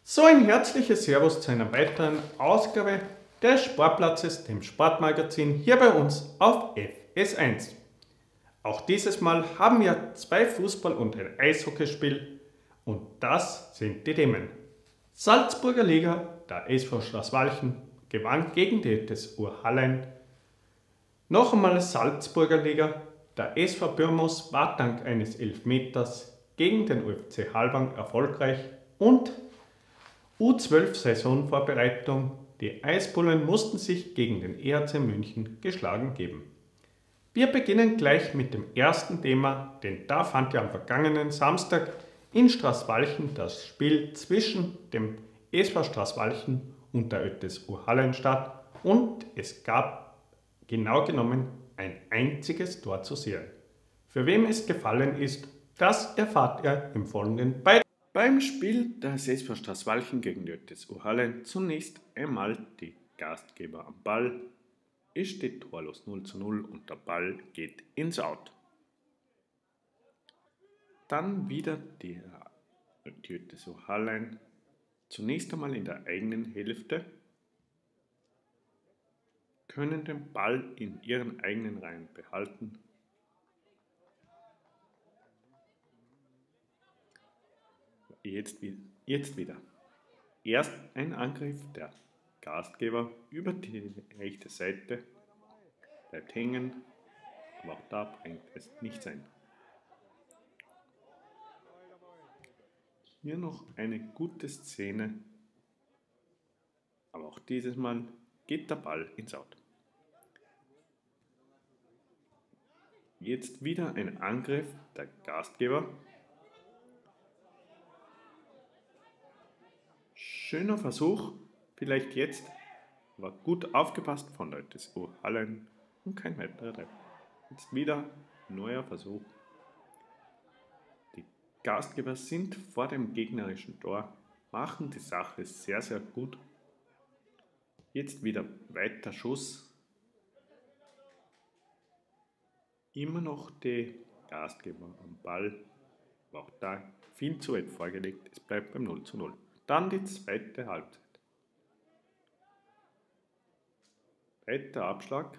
So ein herzliches Servus zu einer weiteren Ausgabe des Sportplatzes, dem Sportmagazin, hier bei uns auf FS1. Auch dieses Mal haben wir zwei Fußball- und ein Eishockeyspiel und das sind die Themen. Salzburger Liga, der SV Schlosswalchen gewann gegen die TSU Hallein. Noch einmal Salzburger Liga, der SV Bürmos war dank eines Elfmeters gegen den UFC Halbang erfolgreich und U12 Saisonvorbereitung, die Eisbullen mussten sich gegen den EHC München geschlagen geben. Wir beginnen gleich mit dem ersten Thema, denn da fand ja am vergangenen Samstag in Straßwalchen das Spiel zwischen dem SV Straßwalchen und der ÖTSU Hallein statt und es gab genau genommen ein einziges Tor zu sehen. Für wem es gefallen ist, das erfahrt ihr im folgenden Beitrag. Beim Spiel des SV Straßwalchen gegen die ÖTSU Hallein zunächst einmal die Gastgeber am Ball. Es steht torlos 0:0 und der Ball geht ins Out. Dann wieder die ÖTSU Hallein zunächst einmal in der eigenen Hälfte, können den Ball in ihren eigenen Reihen behalten. Jetzt wieder. Erst ein Angriff der Gastgeber über die rechte Seite, bleibt hängen, aber auch da bringt es nichts ein. Hier noch eine gute Szene, aber auch dieses Mal geht der Ball ins Out. Jetzt wieder ein Angriff der Gastgeber. Schöner Versuch, vielleicht jetzt, aber gut aufgepasst von der TSU Hallein und kein weiterer Treffer. Jetzt wieder neuer Versuch. Die Gastgeber sind vor dem gegnerischen Tor, machen die Sache sehr, sehr gut. Jetzt wieder weiter Schuss. Immer noch die Gastgeber am Ball, aber auch da viel zu weit vorgelegt, es bleibt beim 0:0. Dann die zweite Halbzeit. Weiter Abschlag.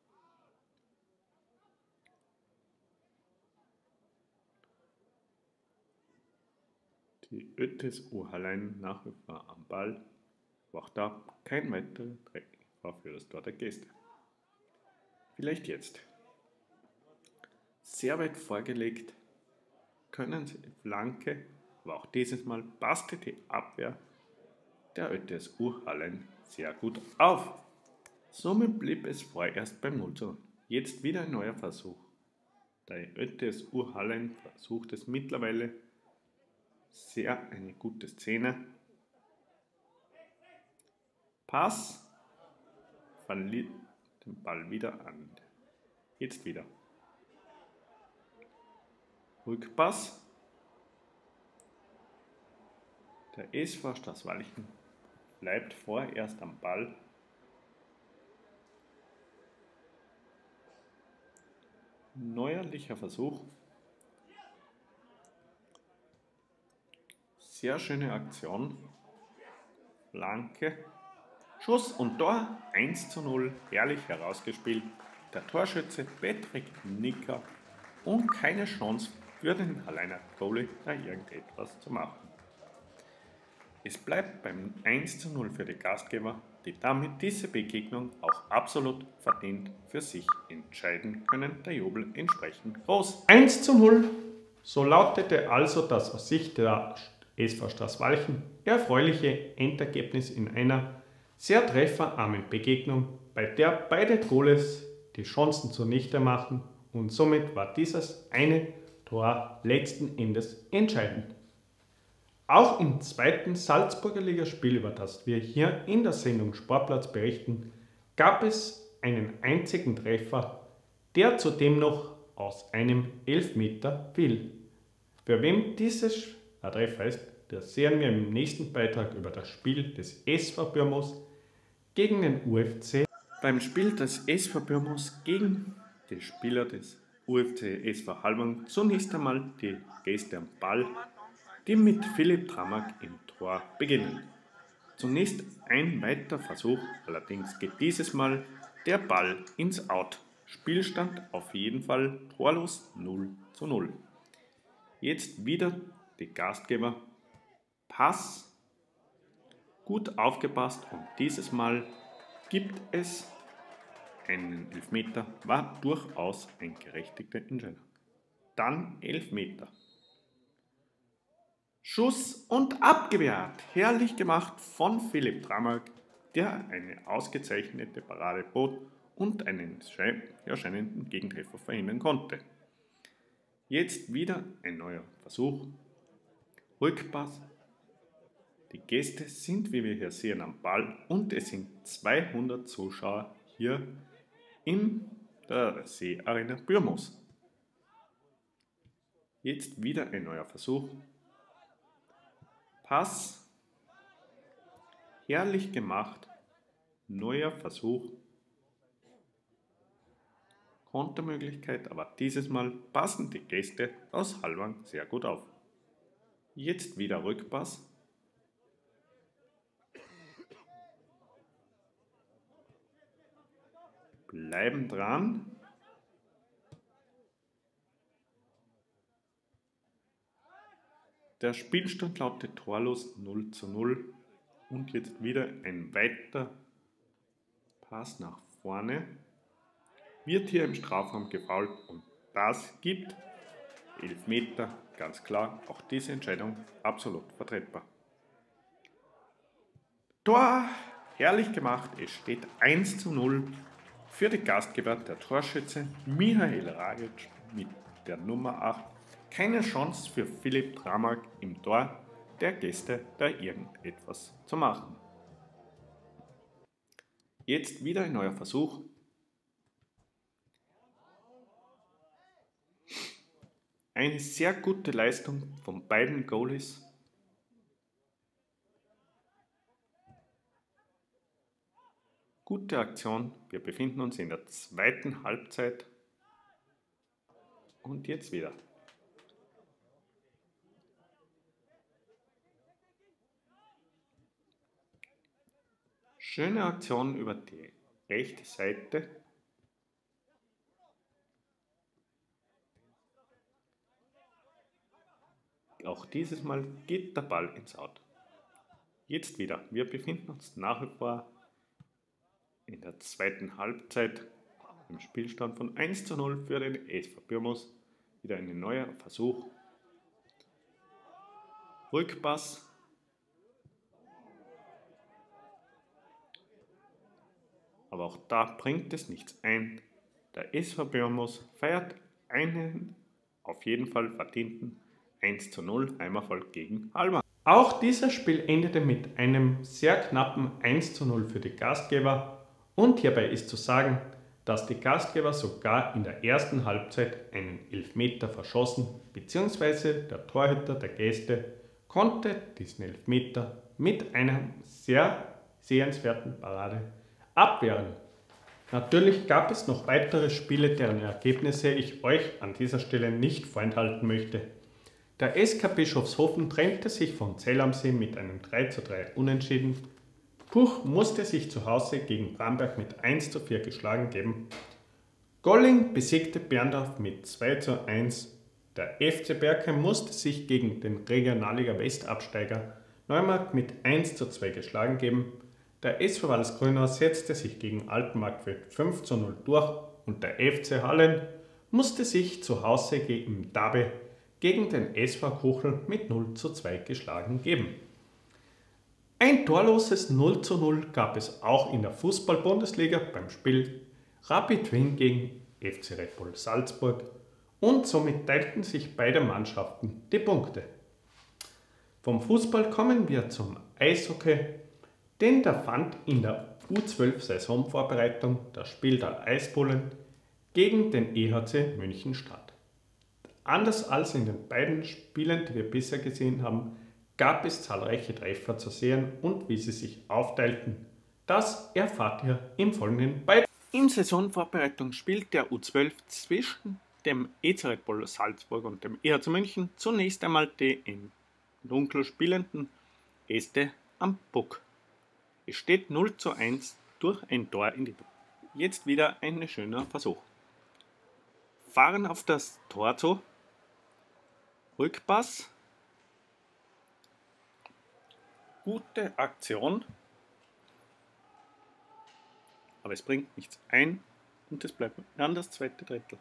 Die ÖTSU Hallein nach wie vor am Ball, aber auch da kein weiterer Treffer für das Tor der Gäste. Vielleicht jetzt. Sehr weit vorgelegt, können sie die Flanke, aber auch dieses Mal passte die Abwehr der ÖTSU Hallein sehr gut auf. Somit blieb es vorerst beim 0:0. Jetzt wieder ein neuer Versuch. Der ÖTSU Hallein versucht es mittlerweile sehr eine gute Szene. Pass, verliert den Ball wieder an. Jetzt wieder. Rückpass. Der SV Straßwalchen bleibt vorerst am Ball. Neuerlicher Versuch. Sehr schöne Aktion. Flanke. Schuss und Tor 1:0. Herrlich herausgespielt. Der Torschütze Patrick Nicker und keine Chance für den Halleiner Goalie, da irgendetwas zu machen. Es bleibt beim 1:0 für die Gastgeber, die damit diese Begegnung auch absolut verdient für sich entscheiden können. Der Jubel entsprechend groß. 1:0, so lautete also das aus Sicht der SV Straßwalchen erfreuliche Endergebnis in einer sehr trefferarmen Begegnung, bei der beide Goalies die Chancen zunichte machen und somit war dieses eine Tor letzten Endes entscheidend. Auch im zweiten Salzburger Ligaspiel, über das wir hier in der Sendung Sportplatz berichten, gab es einen einzigen Treffer, der zudem noch aus einem Elfmeter fiel. Für wen dieses Treffer ist, das sehen wir im nächsten Beitrag über das Spiel des SV Bürmos gegen den UFC. Beim Spiel des SV Bürmos gegen die Spieler des UFC SV Halbang zunächst einmal die Gäste am Ball, die mit Philipp Tramak im Tor beginnen. Zunächst ein weiterer Versuch, allerdings geht dieses Mal der Ball ins Out. Spielstand auf jeden Fall torlos 0:0. Jetzt wieder die Gastgeber. Pass, gut aufgepasst und dieses Mal gibt es einen Elfmeter, war durchaus ein gerechtigter Entscheidung. Dann Elfmeter. Schuss und abgewehrt. Herrlich gemacht von Philipp Dramak, der eine ausgezeichnete Parade bot und einen erscheinenden Gegentreffer verhindern konnte. Jetzt wieder ein neuer Versuch. Rückpass. Die Gäste sind, wie wir hier sehen, am Ball und es sind 200 Zuschauer hier in der Seearena Bürmos. Jetzt wieder ein neuer Versuch. Pass. Herrlich gemacht. Neuer Versuch. Kontermöglichkeit, aber dieses Mal passen die Gäste aus Halvang sehr gut auf. Jetzt wieder Rückpass. Bleiben dran. Der Spielstand lautet torlos 0:0 und jetzt wieder ein weiter Pass nach vorne. Wird hier im Strafraum gefoult und das gibt Elfmeter, ganz klar. Auch diese Entscheidung absolut vertretbar. Tor, herrlich gemacht. Es steht 1:0 für die Gastgeber. Der Torschütze Mihail Ragic mit der Nummer 8. Keine Chance für Philipp Dramak im Tor der Gäste, da irgendetwas zu machen. Jetzt wieder ein neuer Versuch. Eine sehr gute Leistung von beiden Goalies. Gute Aktion. Wir befinden uns in der zweiten Halbzeit. Und jetzt wieder. Schöne Aktion über die rechte Seite. Auch dieses Mal geht der Ball ins Out. Jetzt wieder. Wir befinden uns nach wie vor in der zweiten Halbzeit im Spielstand von 1:0 für den SV Bürmos. Wieder ein neuer Versuch. Rückpass. Aber auch da bringt es nichts ein. Der SV Bürmos feiert einen auf jeden Fall verdienten 1:0 Heimerfolg gegen Halvang. Auch dieses Spiel endete mit einem sehr knappen 1:0 für die Gastgeber und hierbei ist zu sagen, dass die Gastgeber sogar in der ersten Halbzeit einen Elfmeter verschossen bzw. der Torhüter der Gäste konnte diesen Elfmeter mit einer sehr sehenswerten Parade abwehren. Natürlich gab es noch weitere Spiele, deren Ergebnisse ich euch an dieser Stelle nicht vorenthalten möchte. Der SK Bischofshofen trennte sich von Zell am See mit einem 3:3 Unentschieden. Puch musste sich zu Hause gegen Bramberg mit 1:4 geschlagen geben. Golling besiegte Berndorf mit 2:1. Der FC Bergheim musste sich gegen den Regionalliga West-Absteiger Neumarkt mit 1:2 geschlagen geben. Der SV Walsgrünau setzte sich gegen Altenmarkt für 5:0 durch und der FC Hallen musste sich zu Hause gegen Dabe gegen den SV Kuchel mit 0:2 geschlagen geben. Ein torloses 0:0 gab es auch in der Fußball-Bundesliga beim Spiel Rapid Wien gegen FC Red Bull Salzburg und somit teilten sich beide Mannschaften die Punkte. Vom Fußball kommen wir zum Eishockey, denn da fand in der U12-Saisonvorbereitung das Spiel der Eisbullen gegen den EHC München statt. Anders als in den beiden Spielen, die wir bisher gesehen haben, gab es zahlreiche Treffer zu sehen und wie sie sich aufteilten, das erfahrt ihr im folgenden Beitrag. In Saisonvorbereitung spielt der U12 zwischen dem EC Red Bull Salzburg und dem EHC München zunächst einmal die in Dunkel spielenden Gäste am Puck. Es steht 0:1 durch ein Tor in die. Jetzt wieder ein schöner Versuch. Fahren auf das Tor zu. Rückpass. Gute Aktion. Aber es bringt nichts ein und es bleibt dann das zweite Drittel.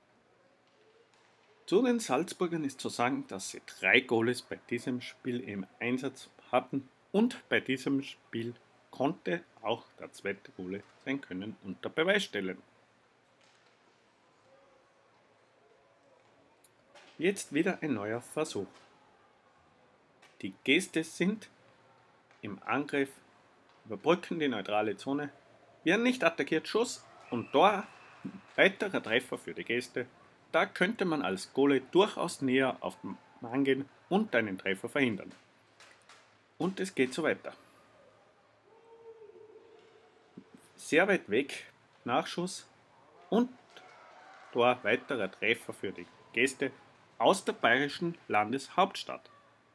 Zu den Salzburgern ist zu sagen, dass sie 3 Goals bei diesem Spiel im Einsatz hatten und bei diesem Spiel konnte auch der zweite Goal sein Können unter Beweis stellen. Jetzt wieder ein neuer Versuch. Die Gäste sind im Angriff, überbrücken die neutrale Zone, werden nicht attackiert, Schuss und Tor, weiterer Treffer für die Gäste. Da könnte man als Goalie durchaus näher auf den Mann gehen und einen Treffer verhindern. Und es geht so weiter. Sehr weit weg, Nachschuss und Tor, weiterer Treffer für die Gäste aus der bayerischen Landeshauptstadt.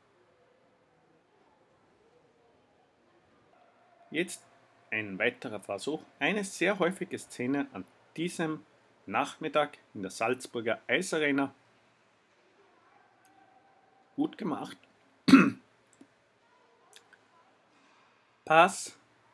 Jetzt ein weiterer Versuch, eine sehr häufige Szene an diesem Nachmittag in der Salzburger Eisarena. Gut gemacht. Pass.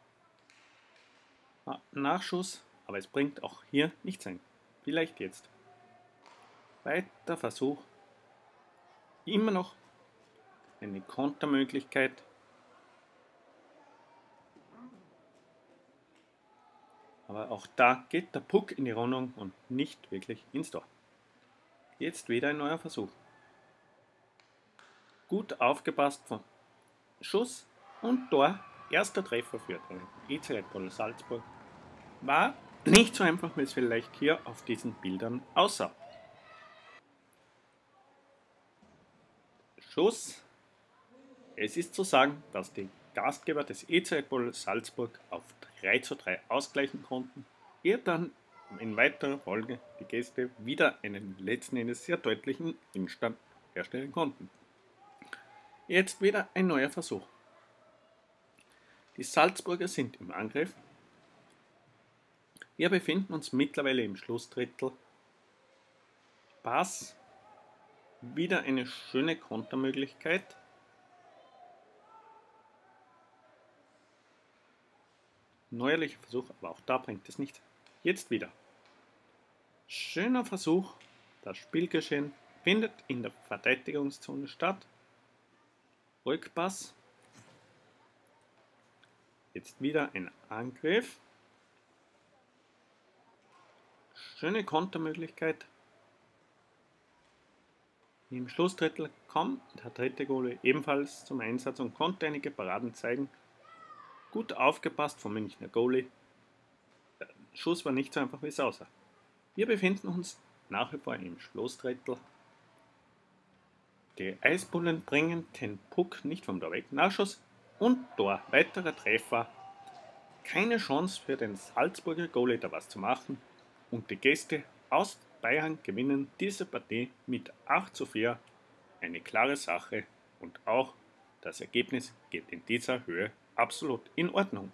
Nachschuss, aber es bringt auch hier nichts ein. Vielleicht jetzt. Weiter Versuch. Immer noch eine Kontermöglichkeit. Aber auch da geht der Puck in die Rundung und nicht wirklich ins Tor. Jetzt wieder ein neuer Versuch. Gut aufgepasst von Schuss und Tor. Erster Treffer für den EC Red Bull Salzburg. War nicht so einfach, wie es vielleicht hier auf diesen Bildern aussah. Schuss. Es ist zu sagen, dass die Gastgeber des EC Red Bull Salzburg auf 3:3 ausgleichen konnten, ehe dann in weiterer Folge die Gäste wieder einen letzten Endes sehr deutlichen Endstand herstellen konnten. Jetzt wieder ein neuer Versuch. Die Salzburger sind im Angriff. Wir befinden uns mittlerweile im Schlussdrittel. Pass. Wieder eine schöne Kontermöglichkeit. Neuerlicher Versuch, aber auch da bringt es nichts. Jetzt wieder. Schöner Versuch. Das Spielgeschehen findet in der Verteidigungszone statt. Rückpass. Jetzt wieder ein Angriff. Schöne Kontermöglichkeit. Im Schlussdrittel kommt der dritte Goalie ebenfalls zum Einsatz und konnte einige Paraden zeigen. Gut aufgepasst vom Münchner Goalie. Der Schuss war nicht so einfach, wie es aussah. Wir befinden uns nach wie vor im Schlussdrittel. Die Eisbullen bringen den Puck nicht vom Tor weg. Nachschuss und Tor. Weiterer Treffer. Keine Chance für den Salzburger Goalie da was zu machen. Und die Gäste aus Bayern gewinnen diese Partie mit 8:4. Eine klare Sache und auch das Ergebnis geht in dieser Höhe absolut in Ordnung.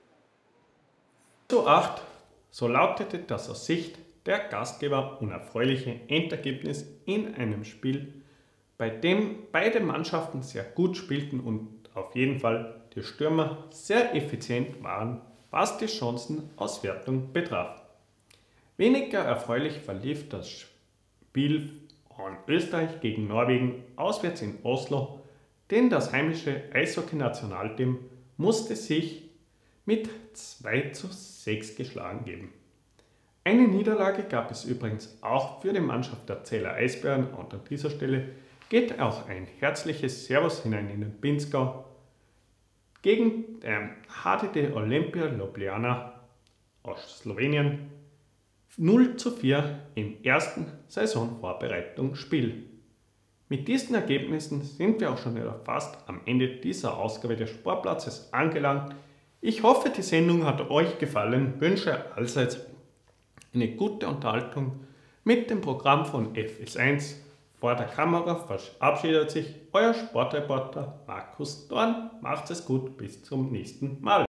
8:8, so lautete das aus Sicht der Gastgeber unerfreuliche Endergebnis in einem Spiel, bei dem beide Mannschaften sehr gut spielten und auf jeden Fall die Stürmer sehr effizient waren, was die Chancenauswertung betraf. Weniger erfreulich verlief das Spiel von Österreich gegen Norwegen auswärts in Oslo, denn das heimische Eishockey-Nationalteam musste sich mit 2:6 geschlagen geben. Eine Niederlage gab es übrigens auch für die Mannschaft der Zähler Eisbären und an dieser Stelle geht auch ein herzliches Servus hinein in den Pinzgau gegen den HDD Olympia Ljubljana aus Slowenien 0:4 im ersten Saisonvorbereitungsspiel. Mit diesen Ergebnissen sind wir auch schon wieder fast am Ende dieser Ausgabe des Sportplatzes angelangt. Ich hoffe, die Sendung hat euch gefallen, wünsche allseits eine gute Unterhaltung mit dem Programm von FS1 Vor der Kamera verabschiedet sich euer Sportreporter Markus Dorn. Macht es gut, bis zum nächsten Mal.